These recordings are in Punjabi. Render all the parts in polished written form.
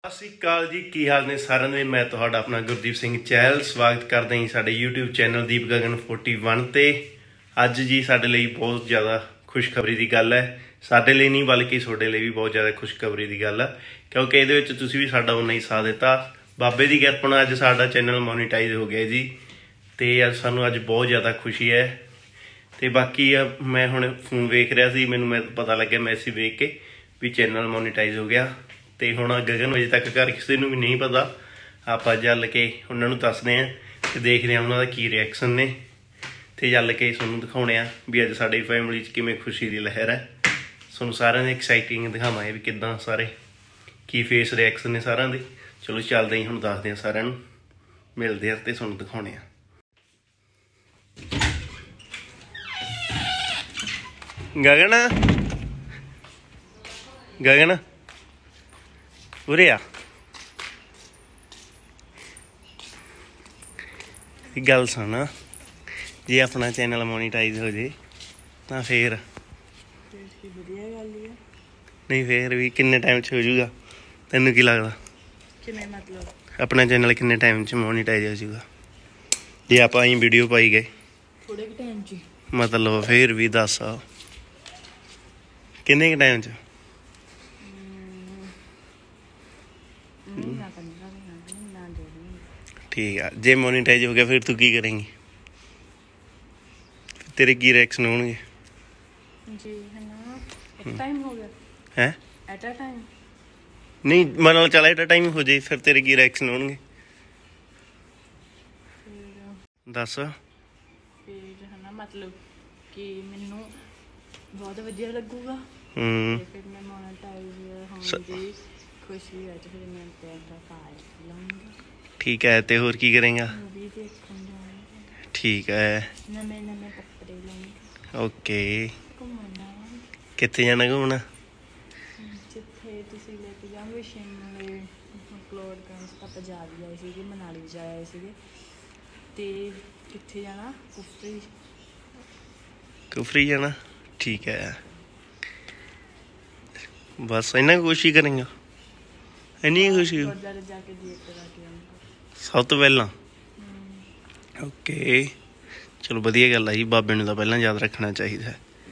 ਸਤਿ ਸ਼੍ਰੀ ਅਕਾਲ ਜੀ, ਕੀ ਹਾਲ ਨੇ ਸਾਰਿਆਂ ਦੇ। ਮੈਂ ਤੁਹਾਡਾ ਆਪਣਾ ਗੁਰਦੀਪ ਸਿੰਘ ਚਹਿਲ ਸਵਾਗਤ ਕਰਦਾ ਹਾਂ ਸਾਡੇ YouTube ਚੈਨਲ ਦੀਪ ਗਗਨ 41 ਤੇ। ਅੱਜ ਜੀ ਸਾਡੇ ਲਈ ਬਹੁਤ ਜ਼ਿਆਦਾ ਖੁਸ਼ਖਬਰੀ ਦੀ ਗੱਲ ਹੈ। ਸਾਡੇ ਲਈ ਨਹੀਂ ਬਲਕਿ ਤੁਹਾਡੇ ਲਈ ਵੀ ਬਹੁਤ ਜ਼ਿਆਦਾ ਖੁਸ਼ਖਬਰੀ ਦੀ ਗੱਲ ਹੈ, ਕਿਉਂਕਿ ਇਹਦੇ ਵਿੱਚ ਤੁਸੀਂ ਵੀ ਸਾਡਾ ਉਨਾ ਹੀ ਸਾਥ ਦਿੱਤਾ। ਬਾਬੇ ਦੀ ਕਿਰਪਾ ਨਾਲ ਅੱਜ ਸਾਡਾ ਚੈਨਲ ਮੋਨੀਟਾਈਜ਼ ਹੋ ਗਿਆ ਜੀ, ਤੇ ਅੱਜ ਸਾਨੂੰ ਅੱਜ ਬਹੁਤ ਜ਼ਿਆਦਾ ਖੁਸ਼ੀ ਹੈ। ਤੇ ਬਾਕੀ ਮੈਂ ਹੁਣ ਫੋਨ ਵੇਖ ਰਿਹਾ ਸੀ, ਮੈਨੂੰ ਪਤਾ ਲੱਗਿਆ ਮੈਸੇਜ ਵੇਖ ਕੇ ਵੀ ਚੈਨਲ ਮੋਨੀਟਾਈਜ਼ ਹੋ ਗਿਆ। ਤੇ ਹੁਣ ਗਗਨ ਅਜੇ ਤੱਕ ਘਰ ਕਿਸੇ ਨੂੰ ਵੀ ਨਹੀਂ ਪਤਾ, ਆਪਾਂ ਚੱਲ ਕੇ ਉਹਨਾਂ ਨੂੰ ਦੱਸਦੇ ਹਾਂ ਤੇ ਦੇਖਦੇ ਹਾਂ ਉਹਨਾਂ ਦਾ ਕੀ ਰਿਐਕਸ਼ਨ ਨੇ, ਤੇ ਚੱਲ ਕੇ ਤੁਹਾਨੂੰ ਦਿਖਾਉਣੇ ਆ ਵੀ ਅੱਜ ਸਾਡੀ ਫੈਮਿਲੀ 'ਚ ਕਿਵੇਂ ਖੁਸ਼ੀ ਦੀ ਲਹਿਰ ਹੈ। ਤੁਹਾਨੂੰ ਸਾਰਿਆਂ ਦੇ ਐਕਸਾਈਟਿੰਗ ਦਿਖਾਵਾਂਗੇ ਵੀ ਕਿੱਦਾਂ ਸਾਰੇ ਕੀ ਫੇਸ ਰਿਐਕਸ਼ਨ ਨੇ ਸਾਰਿਆਂ ਦੇ। ਚਲੋ ਚੱਲਦੇ ਹਾਂ, ਹੁਣ ਦੱਸਦੇ ਹਾਂ ਸਾਰਿਆਂ ਨੂੰ, ਮਿਲਦੇ ਹਾਂ ਤੇ ਤੁਹਾਨੂੰ ਦਿਖਾਉਣੇ ਆ। ਗਗਨ ਗਗਨ ਉਰੇ ਆ, ਗੱਲ ਸੁਣ, ਜੇ ਆਪਣਾ ਚੈਨਲ ਮੋਨੀਟਾਈਜ਼ ਹੋ ਜੇ ਤਾਂ ਫੇਰ ਨਹੀਂ, ਫੇਰ ਵੀ ਕਿੰਨੇ ਟਾਈਮ 'ਚ ਹੋ ਜਾਊਗਾ ਤੈਨੂੰ ਕੀ ਲੱਗਦਾ? ਕਿਵੇਂ ਮਤਲਬ? ਆਪਣਾ ਚੈਨਲ ਕਿੰਨੇ ਟਾਈਮ 'ਚ ਮੋਨੀਟਾਈਜ਼ ਹੋ ਜਾਊਗਾ ਜੇ ਆਪਾਂ ਅਸੀਂ ਵੀਡੀਓ ਪਾਈ ਗਏ? ਥੋੜੇ ਕੁ ਟਾਈਮ 'ਚ ਮਤਲਬ ਫੇਰ ਵੀ ਦੱਸ ਕਿੰਨੇ ਕੁ ਟਾਈਮ 'ਚ? ठीक है, जे मोनेटाइज हो गया फिर तू की करेंगी? तेरे की रिएक्शन होंगे? जी है ना, एक टाइम हो गया है एट अ टाइम नहीं, मतलब चला एट अ टाइम हो जाए फिर तेरे की रिएक्शन होंगे? दस फिर है ना, मतलब कि मैनू बहुत वधिया लगूगा। फिर मैं मोनेटाइज होंगी खुशी है तो फिर मैं पैसा पा लूंगी। ठीक है, ते होर की करेंगा? मूवी देखने जाऊंगी। ठीक है, नवे नवे कपड़े लूंगी। ओके, घूमना कित्थे जाना घूमना? जिथे तुसी लेके जाओगे शिमले मकलोडगंज ਤਾਂ ਪੰਜਾਬ ਵੀ ਆਏ ਸੀਗੇ, ਮਨਾਲੀ ਵੀ ਜਾਏ ਸੀਗੇ, ਤੇ ਕਿੱਥੇ ਜਾਣਾ? ਕੁਫਰੀ। कुफरी जाना? ठीक है, बस इन्ना कुछ ही करेंगे? इन्नी खुशी ਗੁਰਦੁਆਰੇ ਜਾ ਕੇ ਦੇਖ ਕੇ ਆਉਂਗਾ सब तो पहला? ओके, चलो वधिया गल है जी, बाबे नूं तां पहलां याद रखना चाहिए।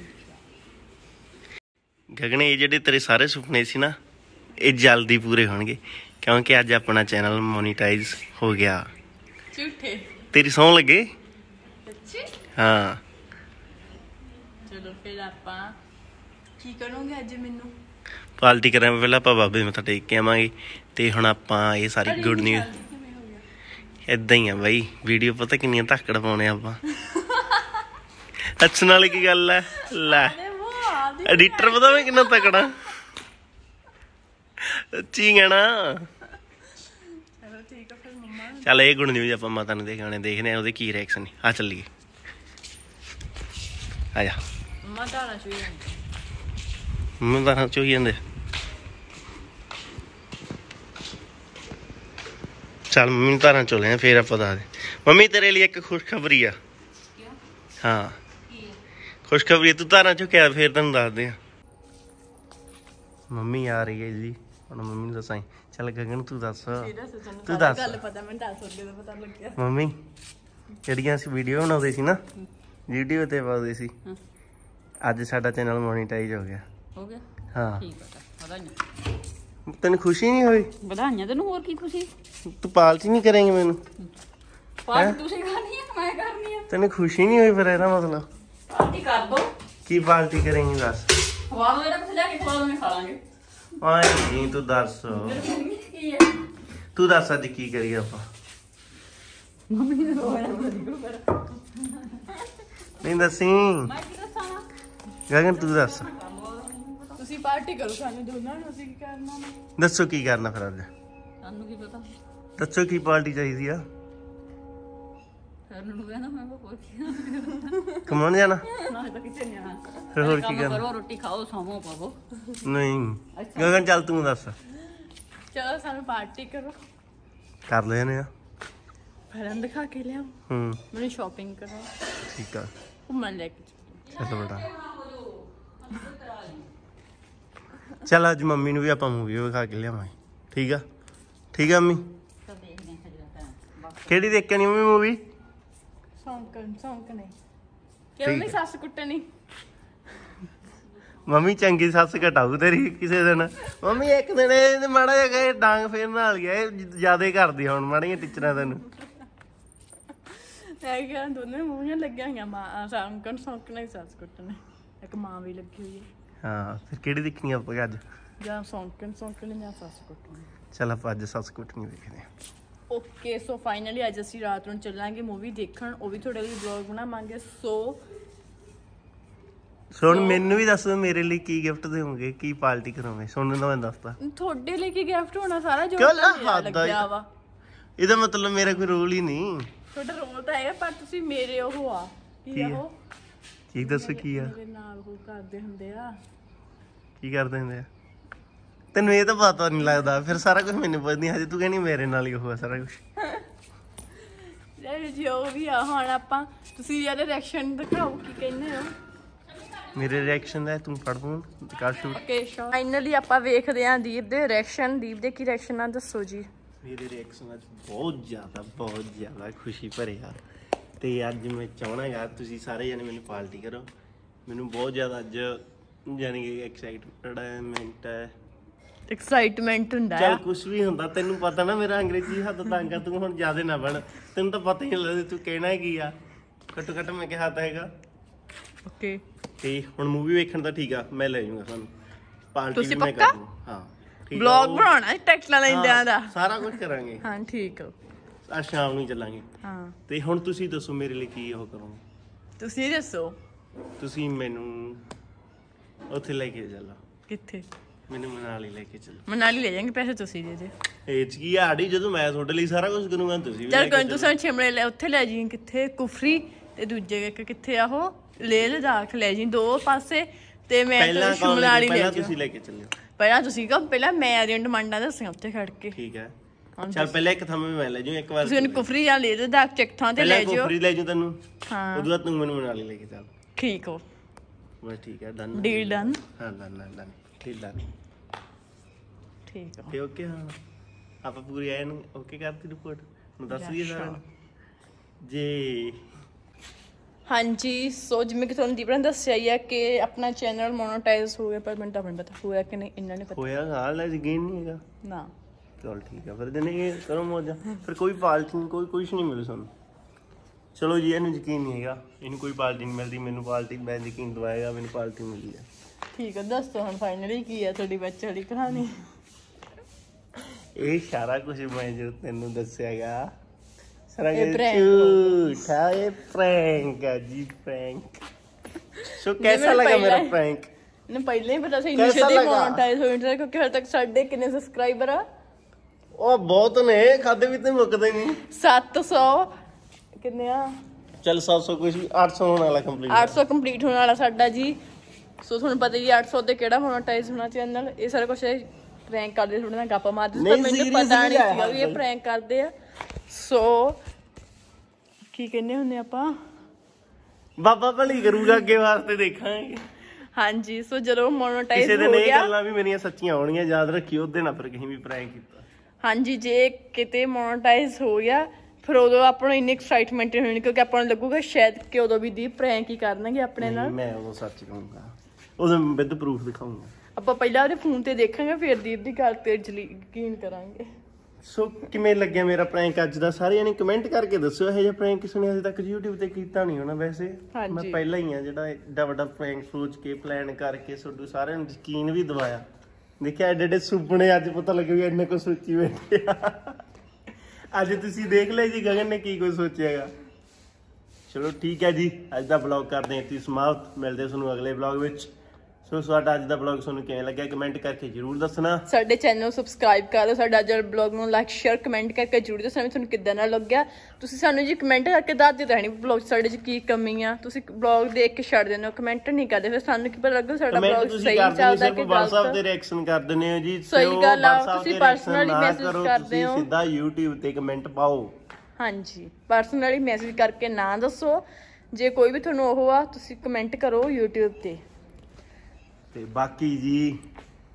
गगन ये जिहड़े तेरे सारे सुपने सी ना, ये जल्दी पूरे होणगे क्योंकि अज अपना चैनल मोनीटाइज हो गया। झूठे? तेरी सौं लगे? सच्ची? हाँ। चलो फिर आपां की करोगे अज? मैनू पार्टी करें पहले, आप बाबे मत्था टेक के आवांगे, ते हुण आपां ये सारी गुड न्यूज़ इदां ही आ बई। वीडियो पता किन्नियां धाकड़ पाउने आपां, हस्सण वाली की गल है? लै एडिटर पता मैं किन्ना तकड़ा, सच्ची कहना। चल ये गुड न्यूज़ आपां माता नूं दिखाने, देखने ओहदे की रिएक्शन है। आ चलिए, आ जा। मम्मा धारां चोई जांदे। चल मम्मी धारां चोले हैं, फिर आप दस दे। मम्मी तेरे लिए एक खुशखबरी आ। हाँ खुशखबरी, तू धारां चुक्या फिर तेन दस दे। मम्मी आ रही है जी, हुण मम्मी नूं दसाई। चल गगन तू दस, तू दस मम्मी ਜਿਹੜੀਆਂ ਅਸੀਂ ਵੀਡੀਓ ਬਣਾਉਂਦੇ ਸੀ ਨਾ, YouTube ਤੇ ਪਾਉਂਦੇ ਸੀ, ਅੱਜ ਸਾਡਾ ਚੈਨਲ ਮੋਨੀਟਾਈਜ਼ ਹੋ ਗਿਆ। ਹੋ ਗਿਆ? ਹਾਂ ਠੀਕ ਹੈ, ਵਧਾਈਆਂ। ਤੈਨੂੰ ਖੁਸ਼ੀ ਨਹੀਂ ਹੋਈ? ਵਧਾਈਆਂ ਤੈਨੂੰ, ਹੋਰ ਕੀ ਖੁਸ਼ੀ? ਤੂੰ ਪਾਲਟੀ ਨਹੀਂ ਕਰੇਂਗੀ ਮੈਨੂੰ? ਪਾਰਟੀ ਤੁਸੀਂ ਕਰਨੀ ਹੈ, ਮੈਂ ਕਰਨੀ ਹੈ। ਤੈਨੂੰ ਖੁਸ਼ੀ ਨਹੀਂ ਹੋਈ ਫਿਰ ਇਹਦਾ ਮਤਲਬ? ਪਾਰਟੀ ਕਰ ਦੋ। ਕੀ ਪਾਲਟੀ ਕਰੇਂਗੀ ਦੱਸ? ਖਵਾ ਦੋ, ਇਹਦਾ ਕੁਝ ਲਿਆ ਕੇ ਖਵਾ ਦੋ, ਮੈਂ ਖਾ ਲਾਂਗੇ। ਆਏ ਨਹੀਂ, ਤੂੰ ਦੱਸ, ਕੀ ਹੈ? ਤੂੰ ਦੱਸ ਅੱਜ ਕੀ ਕਰੀਏ ਆਪਾਂ? ਮੰਮੀ ਨੇ ਰੋਇਆ ਮੈਨੂੰ ਕਰ। ਨਹੀਂ ਦੱਸੀ ਮੈਂ ਕੀ ਦੱਸਾਂ? ਗਗਨ ਤੂੰ ਦੱਸ। ਤੁਸੀਂ ਪਾਰਟੀ ਕਰੋ, ਸਾਨੂੰ ਦੋਨਾਂ ਨੂੰ। ਅਸੀਂ ਕੀ ਕਰਨਾ? ਦੱਸੋ ਕੀ ਕਰਨਾ ਫਿਰ ਅੱਜ? ਸਾਨੂੰ ਕੀ ਪਤਾ, ਦੱਸੋ ਕੀ ਪਾਰਟੀ ਚਾਹੀਦੀ ਆ? ਕਰਨ ਨੂੰ ਕਹਿੰਦਾ ਮੈਂ ਕੋਈ ਕੀ ਕਮਾਉਣ ਜਾਣਾ? ਨਾ ਤਾਂ ਕਿਤੇ ਨਹੀਂ ਆਣਾ। ਫਿਰ ਹੋਰ ਕੀ ਕਰਨਾ? ਕਰੋ, ਰੋਟੀ ਖਾਓ, ਸੌਵੋ ਪਾਵੋ। ਨਹੀਂ ਗਗਨ ਚੱਲ ਤੂੰ ਦੱਸ। ਚਲੋ ਸਾਨੂੰ ਪਾਰਟੀ ਕਰੋ। ਕਰ ਲੈਨੇ ਆ, ਫਿਲਮ ਦਿਖਾ ਕੇ ਲਿਆਓ। ਮੈਨੂੰ ਸ਼ਾਪਿੰਗ ਕਰਾਓ। ਠੀਕ ਆ, ਘੁੰਮਣ ਲੈ ਕੇ ਚੱਲ ਬੇਟਾ। चल अज मम्मी नूं भी आपां मूवी विखा के लियावांगे, ठीक आ। ਠੀਕ ਆ ਮੰਮੀ? ਕਿਹੜੀ ਦੇਖਣੀ ਮੰਮੀ ਮੂਵੀ? ਸੌਂਕ ਨਹੀਂ ਕਿਉਂ ਨਹੀਂ ਸੱਸ ਕੁੱਟਣੀ। ਮੰਮੀ ਚੰਗੀ ਸੱਸ ਘਟਾਊ ਤੇਰੀ ਕਿਸੇ ਦਿਨ। ਮੰਮੀ ਇੱਕ ਦਿਨ ਇਹ ਮਾੜਾ ਜਿਹਾ ਕਹੇ ਡਾਂਗ ਫੇਰ ਨਾਲ ਗਿਆ, ਇਹ ਜ਼ਿਆਦਾ ਕਰਦੀ ਹੁਣ ਮਾੜੀਆਂ ਟੀਚਰਾਂ ਤੈਨੂੰ। ਇਹ ਦੋਨੇ ਮੂੰਹਾਂ ਲੱਗੀਆਂ ਹੋਈਆਂ, ਮਾਂ ਸੌਂਕਣ ਸੱਸ ਕੁੱਟਣੀ, ਇੱਕ ਮਾਂ ਵੀ ਲੱਗੀ ਹੋਈ ਹੈ। ਹਾਂ ਫਿਰ ਕਿਹੜੀ ਦੇਖਣੀ ਆਪਾਂ ਅੱਜ? ਜਾਂ ਸੌਂਕਣ ਜਾਂ ਸੱਸ ਕੁੱਟਣੀ। ਚੱਲ ਆਪਾਂ ਅੱਜ ਸੱਸ ਕੁੱਟਣੀ ਵੇਖਦੇ ਹਾਂ। ਓਕੇ ਸੋ ਫਾਈਨਲੀ ਅੱਜ ਅਸੀਂ ਰਾਤ ਨੂੰ ਚੱਲਾਂਗੇ ਮੂਵੀ ਦੇਖਣ, ਉਹ ਵੀ ਤੁਹਾਡੇ ਲਈ ਵਲੌਗ ਬਣਾਵਾਂਗੇ। ਸੋ ਹੁਣ ਮੈਨੂੰ ਵੀ ਦੱਸ ਦਿਓ ਮੇਰੇ ਲਈ ਕੀ ਗਿਫਟ ਦੇਵੋਗੇ, ਕੀ ਪਾਰਟੀ ਕਰੋਗੇ? ਸੁਣਨ ਦਾ ਮੈਂ ਦੱਸਦਾ। ਤੁਹਾਡੇ ਲਈ ਕੀ ਗਿਫਟ ਹੋਣਾ, ਸਾਰਾ ਜੋ ਲੱਗਿਆ ਵਾ। ਇਹਦਾ ਮਤਲਬ ਮੇਰਾ ਕੋਈ ਰੋਲ ਹੀ ਨਹੀਂ। ਤੁਹਾਡਾ ਰੋਲ ਤਾਂ ਹੈਗਾ ਪਰ ਤੁਸੀਂ ਮੇਰੇ ਉਹ ਆ ਕੀ ਆ ਉਹ ਕੀ ਦੱਸੋ ਕੀ ਆ? ਮੇਰੇ ਨਾਲ ਉਹ ਕਰਦੇ ਹੁੰਦੇ ਆ। ਕੀ ਕਰਦੇ ਹੁੰਦੇ ਆ? ਤੈਨੂੰ ਇਹ ਤਾਂ ਪਤਾ ਨਹੀਂ ਲੱਗਦਾ, ਫਿਰ ਸਾਰਾ ਕੁਝ ਮੈਨੂੰ ਪੁੱਛਦੀ ਹਜੇ ਤੂੰ ਕਹਿੰਦੀ ਮੇਰੇ ਨਾਲ ਹੀ ਉਹ ਆ ਸਾਰਾ ਕੁਝ। ਜੀ ਉਹ ਵੀ ਆ। ਹੁਣ ਆਪਾਂ ਤੁਸੀਂ ਯਾਰ ਰਿਐਕਸ਼ਨ ਦਿਖਾਓ, ਕੀ ਕਹਿੰਦੇ ਹੋ? ਮੇਰੇ ਰਿਐਕਸ਼ਨ ਦਾ ਤੂੰ ਪੜ੍ਹ ਦੂੰ ਕਰ ਸ਼ੂਟ। ਓਕੇ ਫਾਈਨਲੀ ਆਪਾਂ ਵੇਖਦੇ ਆਂ ਦੀਪ ਦੇ ਰਿਐਕਸ਼ਨ। ਦੀਪ ਦੇ ਕੀ ਰਿਐਕਸ਼ਨ ਆ ਦੱਸੋ ਜੀ। ਮੇਰੇ ਰਿਐਕਸ਼ਨ ਅੱਜ ਬਹੁਤ ਜ਼ਿਆਦਾ ਖੁਸ਼ੀ ਭਰਿਆ, ਤੇ ਅੱਜ ਮੈਂ ਚਾਹਣਾਗਾ ਤੁਸੀਂ ਸਾਰੇ ਜਣੇ ਮੈਨੂੰ ਪਾਰਟੀ ਕਰੋ। ਮੈਨੂੰ ਬਹੁਤ ਜ਼ਿਆਦਾ ਅੱਜ ਯਾਨੀ ਕਿ ਐਕਸਾਈਟਮੈਂਟ ਹੁੰਦਾ। ਚੱਲ ਕੁਛ ਵੀ ਹੁੰਦਾ, ਤੈਨੂੰ ਪਤਾ ਨਾ ਮੇਰਾ ਅੰਗਰੇਜ਼ੀ ਹੱਦ ਤੰਗ ਆ, ਤੂੰ ਹੁਣ ਜ਼ਿਆਦਾ ਨਾ ਬਣ, ਤੈਨੂੰ ਤਾਂ ਪਤਾ ਹੀ ਨਹੀਂ ਲੱਗਦਾ ਤੂੰ ਕਹਿਣਾ ਕੀ ਆ। ਘੱਟੋ ਮੈਂ ਕਿਹਾ ਤਾਂ ਹੈਗਾ। ਓਕੇ ਤੇ ਹੁਣ ਮੂਵੀ ਵੇਖਣ ਦਾ ਠੀਕ ਆ, ਮੈਂ ਲੈ ਜਾਊਂਗਾ ਤੁਹਾਨੂੰ ਪਾਰਟੀ ਵੀ ਮੈਂ ਕਰ ਦੂੰ। ਹਾਂ ਠੀਕ ਆ, ਵਲੌਗ ਬਣਾਉਣਾ ਟੈਕਸਟਾਂ ਲੈਂਦਿਆਂ ਦਾ ਸਾਰਾ ਕੁਝ ਕਰਾਂਗੇ। ਹਾਂ ਠੀਕ ਆ, ਅੱਜ ਸ਼ਾਮ ਨੂੰ ਚੱਲਾਂਗੇ। ਹਾਂ ਤੇ ਹੁਣ ਤੁਸੀਂ ਦੱਸੋ ਮੇਰੇ ਲਈ ਕੀ ਉਹ ਕਰੋਗੇ? ਤੁਸੀਂ ਦੱਸੋ। ਤੁਸੀਂ ਮੈਨੂੰ ਉੱਥੇ ਲੈ ਕੇ ਚੱਲੋ। ਕਿੱਥੇ? ਮੈਨੂੰ ਮਨਾਲੀ ਲੈ ਕੇ ਚੱਲੋ। ਮਨਾਲੀ ਲੈ ਜਾਵਾਂਗੇ, ਪੈਸੇ ਤੁਸੀਂ ਦੇ ਦਿਓ। ਇਹ ਚ ਕੀ ਆੜੀ, ਜਦੋਂ ਮੈਂ ਤੁਹਾਡੇ ਲਈ ਸਾਰਾ ਕੁਝ ਕਰੂੰਗਾ ਤੁਸੀਂ ਵੀ ਚੱਲ ਕੋਈ ਤੁਸੀਂ ਸ਼ਿਮਲੇ ਲੈ ਉੱਥੇ ਲੈ ਜੀ, ਕਿੱਥੇ ਕੁਫਰੀ ਤੇ ਦੂਜੇ ਕਿੱਥੇ ਆ ਉਹ ਲੇਹ ਲਦਾਖ ਲੈ ਜੀ, ਦੋ ਪਾਸੇ। ਤੇ ਮੈਂ ਮਨਾਲੀ ਲੈ ਜੀ। ਤੁਸੀਂ ਲੈ ਕੇ ਚੱਲਿਓ ਪਹਿਲਾਂ, ਤੁਸੀਂ ਕਹੋ ਪਹਿਲਾਂ ਮੈਂ ਆਦੀਆਂ ਡਿਮਾਂਡਾਂ ਦੱਸੀਆਂ ਉੱਥੇ ਖੜ ਕੇ। ਠੀਕ ਹੈ ਚੱਲ ਪਹਿਲਾਂ ਇੱਕ ਥਾਂ ਮੈਂ ਲੈ ਜਾਊਂ, ਇੱਕ ਵਾਰ ਤੁਸੀਂ ਕੁਫਰੀ ਜਾਂ ਲੇਹ ਲਦਾਖ ਚੱਕ ਥਾਂ ਤੇ ਲੈ ਜਾਓ। ਕੁਫਰੀ ਲੈ ਜਾਊਂ ਤੈਨੂੰ, ਹਾਂ ਉਦੋਂ ਬਾਅਦ ਤੂੰ ਮੈਨੂੰ ਮਨਾਲੀ ਲੈ ਕੇ ਚੱਲ। ਠੀਕ ਹੋ ਬਸ ਠੀਕ ਹੈ, ਡਨ ਡੀਲ ਡਨ। ਹਾਂ ਡਨ ਡੀਲ ਡਨ ਠੀਕ ਹੈ ਓਕੇ। ਹਾਂ ਆਪਾਂ ਪੂਰੀ ਐਨ ਓਕੇ ਕਰਤੀ ਰਿਪੋਰਟ ਨੂੰ ਦੱਸ ਦਈਏ ਸਾਰਿਆਂ ਨੂੰ ਜੀ। ਹਾਂਜੀ ਸੋ ਜਿਵੇਂ ਕਿ ਤੁਹਾਨੂੰ ਦੀਪ ਨੇ ਦੱਸਿਆ ਹੀ ਹੈ ਕਿ ਆਪਣਾ ਚੈਨਲ ਮੋਨੋਟਾਈਜ਼ ਹੋ ਗਿਆ, ਪਰ ਮੈਨੂੰ ਤਾਂ ਨਹੀਂ ਪਤਾ ਹੋਇਆ ਕਿ ਨਹੀਂ, ਇਹਨਾਂ ਨੇ ਪਤਾ ਹੋਇਆ। ਹਾਲ ਹੈ ਯਕੀਨ ਨਹੀਂ ਹੈਗਾ ਨਾ। ਚਲ ਠੀਕ ਹੈ ਫਿਰ ਜਨੇ ਕਰੋ ਮੌਜਾਂ, ਫਿਰ ਕੋਈ ਪਾਲਟੀ ਨਹੀਂ, ਕੋਈ ਕੁਛ ਨਹੀਂ ਮਿਲੂ ਸਾਨੂੰ। ਚਲੋ ਜੀ ਇਹਨੂੰ ਯਕੀਨ ਨਹੀਂ ਹੈਗਾ, ਇਹਨੂੰ ਕੋਈ ਪਾਲਟੀ ਨਹੀਂ ਮਿਲਦੀ, ਮੈਨੂੰ ਪਾਲਟੀ ਮੈਂ ਯਕੀਨ ਦਵਾਏਗਾ, ਮੈਨੂੰ ਪਾਲਟੀ ਮਿਲੀ ਹੈ। ਠੀਕ ਹੈ ਦੱਸੋ ਹੁਣ ਫਾਈਨਲੀ ਕੀ ਹੈ ਤੁਹਾਡੀ ਬੱਚੇ ਵਾਲੀ ਕਹਾਣੀ? ਇਹ ਸਾਰਾ ਕੁਝ ਮੈਂ ਜੋ ਤੈਨੂੰ ਦੱਸਿਆਗਾ ਸਾਰਾ ਝੂਠਾ, ਇਹ ਪ੍ਰੈਂਕ ਹੈ ਜੀ, ਪ੍ਰੈਂਕ। ਸੋ कैसा लगा मेरा प्रैंक? ने पहले ही पता था इनिशियली मोनेटाइज हो इंटरनेट, क्योंकि हर तक साढ़े कितने सब्सक्राइबर आ? ਉਹ ਬਹੁਤ ਨੇ, ਖਾਦੇ ਵੀ ਤੇ ਮੁੱਕਦੇ ਨਹੀਂ। 700 ਕਿੰਨੇ ਆ? ਚੱਲ 700 ਕੁਝ ਵੀ 800 ਹੋਣ ਵਾਲਾ ਕੰਪਲੀਟ, 800 ਕੰਪਲੀਟ ਹੋਣ ਵਾਲਾ ਸਾਡਾ ਜੀ। ਸੋ ਤੁਹਾਨੂੰ ਪਤਾ ਹੀ 800 ਤੇ ਕਿਹੜਾ ਮੋਨੇਟਾਈਜ਼ ਹੋਣਾ ਚੈਨਲ। ਇਹ ਸਾਰਾ ਕੁਝ ਪ੍ਰੈਂਕ ਕਰਦੇ, ਥੋੜੇ ਨਾਲ ਗੱਪ ਮਾਰਦੇ, ਪਰ ਮੈਨੂੰ ਪਤਾ ਨਹੀਂ ਸੀਗਾ ਵੀ ਇਹ ਪ੍ਰੈਂਕ ਕਰਦੇ ਆ। ਸੋ ਕੀ ਕਹਿੰਦੇ ਹੁੰਦੇ ਆਪਾਂ, ਬਾਬਾ ਭਲੀ ਕਰੂਗਾ, ਅੱਗੇ ਵਾਸਤੇ ਦੇਖਾਂਗੇ। ਹਾਂਜੀ ਸੋ ਜਦੋਂ ਮੋਨੇਟਾਈਜ਼ ਹੋ ਗਿਆ, ਇਹ ਗੱਲਾਂ ਵੀ ਮੇਰੀਆਂ ਸੱਚੀਆਂ ਹੋਣਗੀਆਂ, ਯਾਦ ਰੱਖਿਓ, ਉਹਦੇ ਨਾਲ ਫਿਰ ਕਹੀਂ ਵੀ ਪ੍ਰੈਂਕ ਕੀਤਾ। ਹਾਂਜੀ ਜੇ ਕਿਤੇ ਮੋਨੇਟਾਈਜ਼ ਹੋ ਗਿਆ ਫਿਰ ਉਦੋਂ ਆਪਾਂ ਨੂੰ ਇੰਨੀ ਐਕਸਾਈਟਮੈਂਟ ਹੋਣੀ, ਕਿਉਂਕਿ ਆਪਾਂ ਨੂੰ ਲੱਗੂਗਾ ਸ਼ਾਇਦ ਕਿ ਉਦੋਂ ਵੀ ਦੀਪ ਪ੍ਰੈਂਕ ਹੀ ਕਰਨਗੇ ਆਪਣੇ ਨਾਲ। ਮੈਂ ਉਦੋਂ ਸੱਚ ਕਹੂੰਗਾ, ਉਦੋਂ ਵਿਦ ਪ੍ਰੂਫ ਦਿਖਾਉਂਗਾ। ਆਪਾਂ ਪਹਿਲਾਂ ਉਹਦੇ ਫੋਨ ਤੇ ਦੇਖਾਂਗੇ, ਫਿਰ ਦੀਪ ਦੀ ਗੱਲ ਤੇ ਯਕੀਨ ਕਰਾਂਗੇ। ਸੋ ਕਿਵੇਂ ਲੱਗਿਆ ਮੇਰਾ ਪ੍ਰੈਂਕ ਅੱਜ ਦਾ? ਸਾਰੇ ਜਾਣੇ ਕਮੈਂਟ ਕਰਕੇ ਦੱਸਿਓ। ਇਹੋ ਜਿਹਾ ਪ੍ਰੈਂਕ ਕਿਸੇ ਨੇ ਅਜੇ ਤੱਕ YouTube ਤੇ ਕੀਤਾ ਨਹੀਂ ਹੋਣਾ। ਵੈਸੇ ਮੈਂ ਪਹਿਲਾਂ ਹੀ ਆ ਜਿਹੜਾ ਏਡਾ ਵੱਡਾ ਪ੍ਰੈਂਕ ਸੋਚ ਕੇ ਪਲਾਨ ਕਰਕੇ ਤੁਹਾਨੂੰ ਸਾਰਿਆਂ ਨੂੰ ਯਕੀਨ ਵੀ ਦਵਾਇਆ। ਦੇਖਿਆ ਏਡੇ ਏਡੇ ਸੁਪਨੇ ਅੱਜ ਪਤਾ ਲੱਗੇ ਵੀ ਇੰਨੇ ਕੁ ਸੋਚੀ ਬੈਠੇ ਆ। ਅੱਜ ਤੁਸੀਂ ਦੇਖ ਲਿਆ ਜੀ ਗਗਨ ਨੇ ਕੀ ਕੁਝ ਸੋਚਿਆਗਾ। ਚਲੋ ਠੀਕ ਹੈ ਜੀ, ਅੱਜ ਦਾ ਵਲੌਗ ਕਰਦੇ ਹਾਂ ਇੱਥੇ ਸਮਾਪਤ। ਮਿਲਦੇ ਤੁਹਾਨੂੰ ਅਗਲੇ ਵਲੌਗ ਵਿੱਚ। ਸੋ ਸਾਡਾ ਅੱਜ ਦਾ ਵਲੌਗ ਤੁਹਾਨੂੰ ਕਿਵੇਂ ਲੱਗਿਆ ਕਮੈਂਟ ਕਰਕੇ ਜ਼ਰੂਰ ਦੱਸਣਾ। ਸਾਡੇ ਚੈਨਲ ਨੂੰ ਸਬਸਕ੍ਰਾਈਬ ਕਰ ਦਿਓ, ਸਾਡਾ ਅੱਜ ਵਲੌਗ ਨੂੰ ਲਾਈਕ ਸ਼ੇਅਰ ਕਮੈਂਟ ਕਰਕੇ ਜ਼ਰੂਰ ਦੱਸਣਾ ਵੀ ਤੁਹਾਨੂੰ ਕਿੱਦਾਂ ਦਾ ਲੱਗਿਆ। ਤੁਸੀਂ ਸਾਨੂੰ ਜੀ ਕਮੈਂਟ ਕਰਕੇ ਦੱਸ ਦਿਓ ਰਹਿਣੀ ਵਲੌਗ ਸਾਡੇ 'ਚ ਕੀ ਕਮੀ ਆ। ਤੁਸੀਂ ਵਲੌਗ ਦੇਖ ਕੇ ਛੱਡ ਦਿੰਦੇ ਹੋ, ਕਮੈਂਟ ਨਹੀਂ ਕਰਦੇ, ਫਿਰ ਸਾਨੂੰ ਕੀ ਪਤਾ ਲੱਗੂ ਸਾਡਾ ਵਲੌਗ ਸਹੀ ਚੱਲਦਾ ਕਿ WhatsApp ਤੇ ਰਿਐਕਸ਼ਨ ਕਰ ਦਿੰਦੇ ਹੋ ਜੀ। ਸਹੀ ਗੱਲ ਆ, ਤੁਸੀਂ ਪਰਸਨਲੀ ਮੈਸੇਜ ਕਰਦੇ ਹੋ, ਸਿੱਧਾ YouTube ਤੇ ਕਮੈਂਟ ਪਾਓ। ਹਾਂਜੀ ਪਰਸਨਲੀ ਮੈਸੇਜ ਕਰਕੇ ਨਾ ਦੱਸੋ, ਜੇ ਕੋਈ ਵੀ ਤੁਹਾਨੂੰ ਉਹ ਆ ਤੁਸੀਂ ਕਮੈਂਟ ਕਰੋ YouTube ਤੇ। ਤੇ ਬਾਕੀ ਜੀ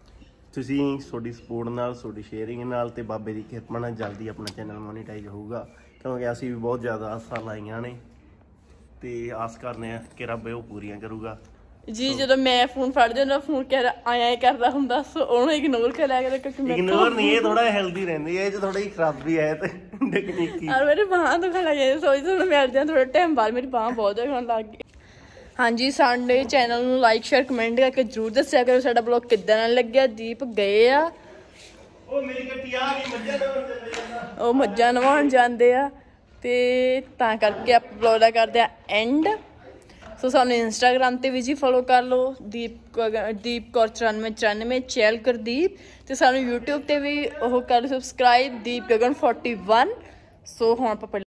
ਤੁਸੀਂ ਤੁਹਾਡੀ ਸਪੋਰਟ ਨਾਲ, ਤੁਹਾਡੀ ਸ਼ੇਅਰਿੰਗ ਨਾਲ ਤੇ ਬਾਬੇ ਦੀ ਕਿਰਪਾ ਨਾਲ ਜਲਦੀ ਆਪਣਾ ਚੈਨਲ ਮੋਨੀਟਾਈਜ਼ ਹੋਊਗਾ, ਕਿਉਂਕਿ ਅਸੀਂ ਵੀ ਬਹੁਤ ਜ਼ਿਆਦਾ ਆਸਾਂ ਲਾਈਆਂ ਨੇ ਤੇ ਆਸ ਕਰਨੇ ਆ ਕਿ ਰੱਬ ਉਹ ਪੂਰੀਆਂ ਕਰੂਗਾ ਜੀ। ਜਦੋਂ ਮੈਂ ਫੋਨ ਫੜ ਜਾਂਦਾ ਫੋਨ ਆਇਆ ਕਰਦਾ ਹੁੰਦਾ, ਸੋ ਉਹਨੂੰ ਇਗਨੋਰ ਕਰਿਆ ਕਰੋ ਕਿਉਂਕਿ ਮੈਂ ਇਗਨੋਰ ਨਹੀਂ, ਇਹ ਥੋੜਾ ਹੈਲਦੀ ਰਹਿੰਦੀ ਹੈ, ਇਹ 'ਚ ਥੋੜੀ ਖਰਾਬੀ ਹੈ ਤੇ ਟੈਕਨੀਕੀ। ਔਰ ਮੇਰੀ ਬਾਂਹ ਦੁਖਣ ਲੱਗ ਗਈ, ਸੋਚ ਹੁਣ ਮਿਲ ਜਾਂ ਥੋੜਾ ਟਾਈਮ ਬਾਅਦ ਮੇਰੀ ਬਾਂਹ ਬਹੁਤ ਦੁਖਣ ਲੱਗ ਗਈ। ਹਾਂਜੀ, ਸਾਡੇ ਚੈਨਲ ਨੂੰ ਲਾਈਕ ਸ਼ੇਅਰ ਕਮੈਂਟ ਕਰਕੇ ਜ਼ਰੂਰ ਦੱਸਿਆ ਕਰੋ ਸਾਡਾ ਬਲੌਗ ਕਿੱਦਾਂ ਨਾਲ ਲੱਗਿਆ। ਦੀਪ ਗਏ ਆ, ਉਹ ਮੇਰੀ ਗੱਡੀ ਆ ਗਈ, ਮੱਝਾਂ ਨਵਾਉਣ ਚੱਲੇ ਜਾਂਦਾ, ਉਹ ਮੱਝਾਂ ਨਵਾਉਣ ਜਾਂਦੇ ਆ ਤੇ ਤਾਂ ਕਰਕੇ ਆਪਾਂ ਬਲੌਗ ਦਾ ਕਰਦੇ ਆ ਐਂਡ। ਸੋ ਸਾਨੂੰ ਇੰਸਟਾਗ੍ਰਾਮ ਤੇ ਵੀ ਜੀ ਫੋਲੋ ਕਰ ਲਓ, ਦੀਪ ਕੌਰ 9494 ਚੈਲ ਗੁਰਦੀਪ, ਤੇ ਸਾਨੂੰ YouTube ਤੇ ਵੀ ਉਹ ਕਰ ਸਬਸਕ੍ਰਾਈਬ ਦੀਪ ਗਗਨ 41। ਸੋ ਹੁਣ ਆਪਾਂ